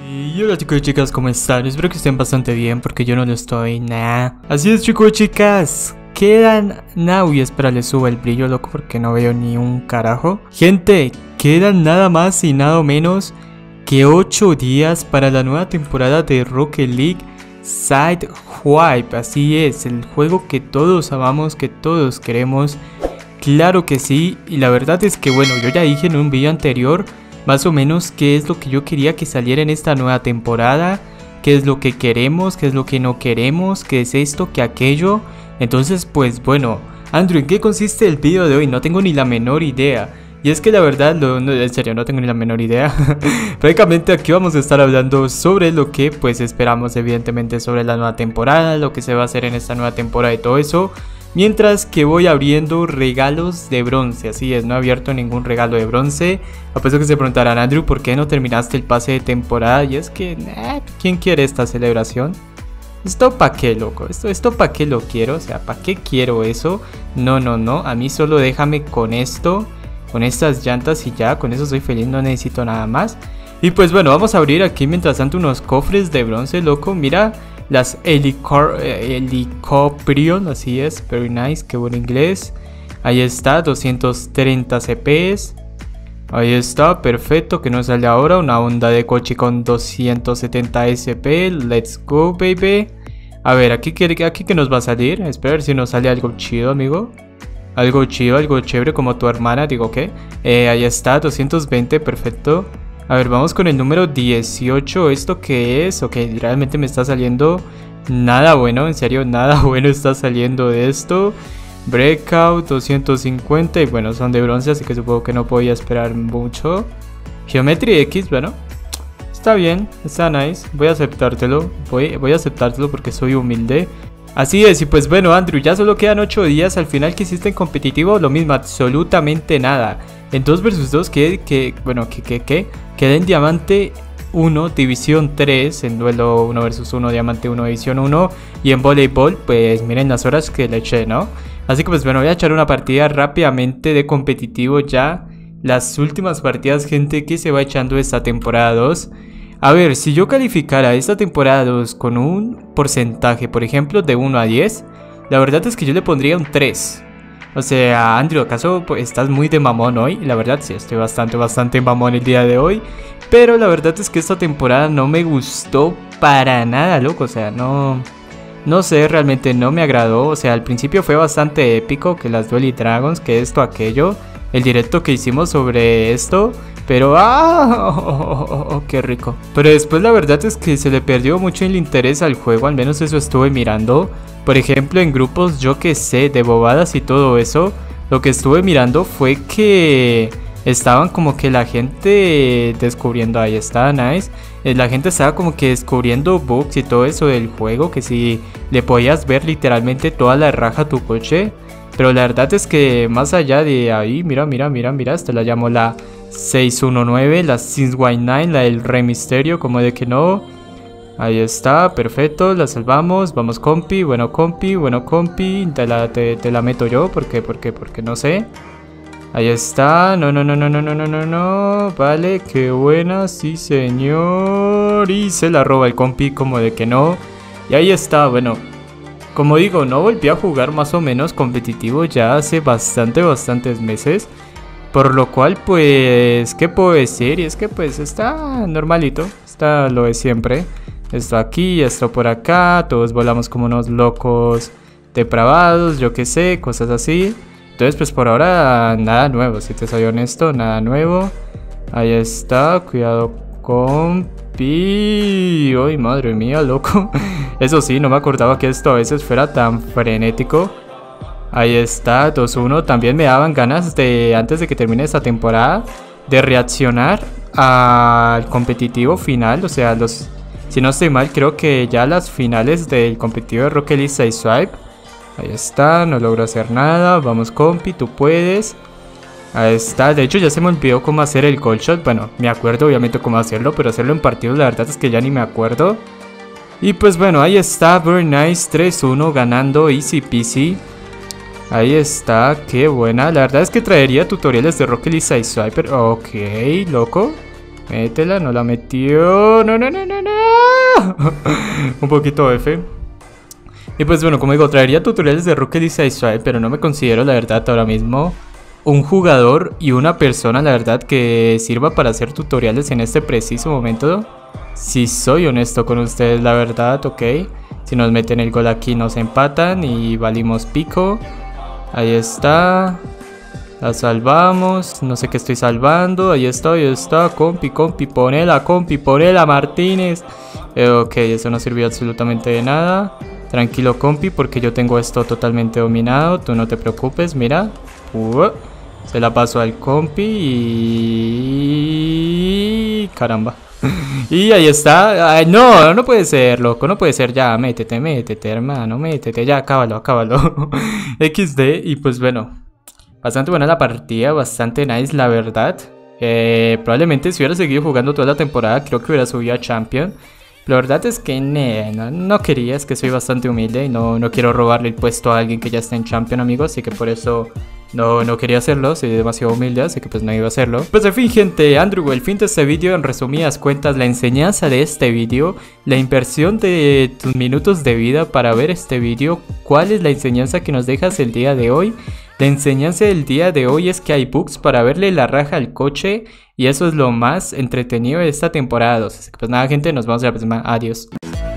Y hola chicos y chicas, ¿cómo están? Espero que estén bastante bien porque yo no lo estoy, nah. Así es chicos y chicas, quedan... Uy, espera, le subo el brillo, loco, porque no veo ni un carajo. Gente, quedan nada más y nada menos que 8 días para la nueva temporada de Rocket League Sideswipe. Así es, el juego que todos amamos, que todos queremos. Claro que sí, y la verdad es que bueno, yo ya dije en un video anterior más o menos qué es lo que yo quería que saliera en esta nueva temporada, qué es lo que queremos, qué es lo que no queremos, qué es esto, qué aquello. Entonces pues bueno, Andrew, ¿en qué consiste el video de hoy? No tengo ni la menor idea. Y es que la verdad, no, en serio, no tengo ni la menor idea. Prácticamente aquí vamos a estar hablando sobre lo que pues esperamos evidentemente sobre la nueva temporada, lo que se va a hacer en esta nueva temporada y todo eso. Mientras que voy abriendo regalos de bronce, así es, no he abierto ningún regalo de bronce. Apuesto que se preguntarán, Andrew, ¿por qué no terminaste el pase de temporada? Y es que, ¿quién quiere esta celebración? ¿Esto para qué, loco? ¿Esto para qué lo quiero? O sea, ¿para qué quiero eso? No, a mí solo déjame con esto, con estas llantas y ya, con eso soy feliz, no necesito nada más. Y pues bueno, vamos a abrir aquí mientras tanto unos cofres de bronce, loco, mira. Las Helicoprion, así es, very nice, qué buen inglés. Ahí está, 230 CPs. Ahí está, perfecto, que nos sale ahora una onda de coche con 270 SP. Let's go, baby. A ver, aquí que nos va a salir. Espera a ver si nos sale algo chido, amigo. Algo chido, algo chévere como tu hermana, digo, ¿qué? Ahí está, 220, perfecto. A ver, vamos con el número 18. ¿Esto qué es? Ok, realmente me está saliendo nada bueno. En serio, nada bueno está saliendo de esto. Breakout, 250. Y bueno, son de bronce, así que supongo que no podía esperar mucho. Geometry X, bueno. Está bien, está nice. Voy a aceptártelo. Voy a aceptártelo porque soy humilde. Así es, y pues bueno, Andrew, ya solo quedan 8 días. Al final, ¿qué hiciste en competitivo? Lo mismo, absolutamente nada. En 2 vs 2 queda en Diamante 1, División 3, en duelo 1 vs 1, Diamante 1, División 1. Y en voleibol, pues miren las horas que le eché, ¿no? Así que pues bueno, voy a echar una partida rápidamente de competitivo ya. Las últimas partidas, gente, que se va echando esta temporada 2. A ver, si yo calificara esta temporada 2 con un porcentaje, por ejemplo, de 1 a 10, la verdad es que yo le pondría un 3. O sea, Andrew, ¿acaso estás muy de mamón hoy? La verdad sí, estoy bastante mamón el día de hoy. Pero la verdad es que esta temporada no me gustó para nada, loco. O sea, no sé, realmente no me agradó. O sea, al principio fue bastante épico, que las Duel Dragons, que esto, aquello. El directo que hicimos sobre esto. Pero, qué rico. Pero después la verdad es que se le perdió mucho el interés al juego. Al menos eso estuve mirando. Por ejemplo, en grupos, yo que sé, de bobadas y todo eso. Lo que estuve mirando fue que estaban como que la gente descubriendo, ahí está, nice. La gente estaba como que descubriendo bugs y todo eso del juego. Que si le podías ver literalmente toda la raja a tu coche. Pero la verdad es que más allá de ahí, mira, esta la llamo la 619, la Since White 9, la del Rey Misterio, como de que no. Ahí está, perfecto, la salvamos, vamos compi, bueno compi, te la meto yo, porque no sé. Ahí está, no, vale, qué buena, sí señor, y se la roba el compi, como de que no. Y ahí está, bueno. Como digo, no volví a jugar más o menos competitivo ya hace bastantes meses. Por lo cual, pues, ¿qué puedo decir? Y es que pues está normalito, está lo de siempre. Esto aquí, esto por acá, todos volamos como unos locos depravados, yo qué sé, cosas así. Entonces pues por ahora nada nuevo, si te soy honesto, nada nuevo. Ahí está, cuidado con... ¡Ay, madre mía, loco! Eso sí, no me acordaba que esto a veces fuera tan frenético. Ahí está, 2-1. También me daban ganas de, antes de que termine esta temporada, de reaccionar al competitivo final. O sea, si no estoy mal, creo que ya las finales del competitivo de Rocket League Sideswipe. Ahí está, no logro hacer nada. Vamos, compi, tú puedes. Ahí está, de hecho ya se me olvidó cómo hacer el goal shot. Bueno, me acuerdo obviamente cómo hacerlo, pero hacerlo en partidos la verdad es que ya ni me acuerdo. Y pues bueno, ahí está, very nice, 3-1 ganando, easy peasy. Ahí está, qué buena. La verdad es que traería tutoriales de Rocket League Sideswipe. Ok, loco. Métela, no la metió. No, no, no, no, no. Un poquito F. Y pues bueno, como digo, traería tutoriales de Rocket League Israel, pero no me considero la verdad ahora mismo un jugador y una persona, la verdad, que sirva para hacer tutoriales en este preciso momento. Si soy honesto con ustedes, la verdad, ok. Si nos meten el gol aquí nos empatan y valimos pico. Ahí está. La salvamos. No sé qué estoy salvando. Ahí está. Compi, ponela, Martínez. Ok, eso no sirvió absolutamente de nada. Tranquilo, compi, porque yo tengo esto totalmente dominado. Tú no te preocupes, mira. Se la paso al compi y... caramba. Y ahí está. Ay, no, no puede ser, loco. No puede ser. Ya, métete, hermano. Métete. Ya, acábalo. XD. Y pues bueno, bastante buena la partida. Bastante nice, la verdad. Probablemente si hubiera seguido jugando toda la temporada, creo que hubiera subido a Champion. La verdad es que no quería, es que soy bastante humilde y no quiero robarle el puesto a alguien que ya está en Champion, amigos. Así que por eso no quería hacerlo, soy demasiado humilde, así que pues no iba a hacerlo. Pues en fin, gente, Andrew, el fin de este vídeo, en resumidas cuentas, la enseñanza de este vídeo, la inversión de tus minutos de vida para ver este vídeo, ¿cuál es la enseñanza que nos dejas el día de hoy? La enseñanza del día de hoy es que hay bugs para verle la raja al coche y eso es lo más entretenido de esta temporada 2. Así que pues nada, gente, nos vemos la próxima. Adiós.